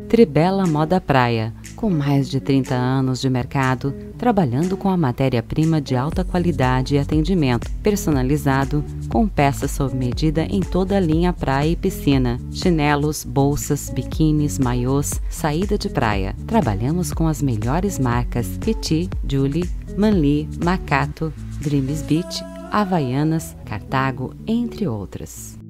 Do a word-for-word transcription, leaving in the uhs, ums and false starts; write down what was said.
Tribela Moda Praia, com mais de trinta anos de mercado, trabalhando com a matéria-prima de alta qualidade e atendimento personalizado, com peças sob medida em toda a linha praia e piscina, chinelos, bolsas, biquínis, maiôs, saída de praia. Trabalhamos com as melhores marcas Petit, Julie, Manly, Macato, Dreams Beach, Havaianas, Cartago, entre outras.